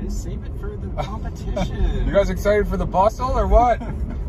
guys. Save it for the competition. You guys excited for the bustle or what?